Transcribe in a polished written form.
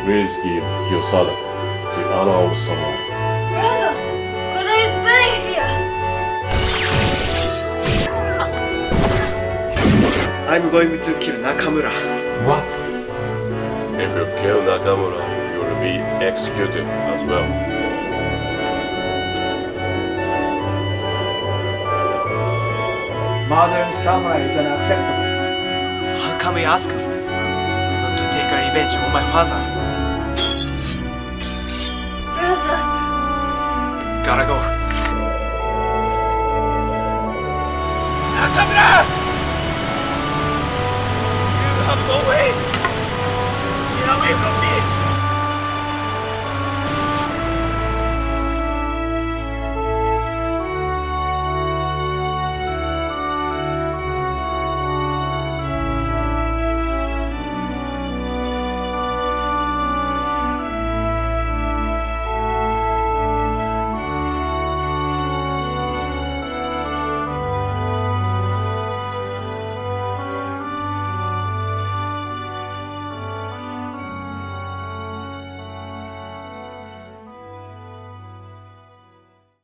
Please give Kiyosada the honor of someone. Brother, what are you doing here? I'm going to kill Nakamura. What? If you kill Nakamura, you will be executed as well. Murdering samurai is unacceptable. How come you ask me not to take revenge on my father? Brother. Gotta go. Nakamura! You have no way!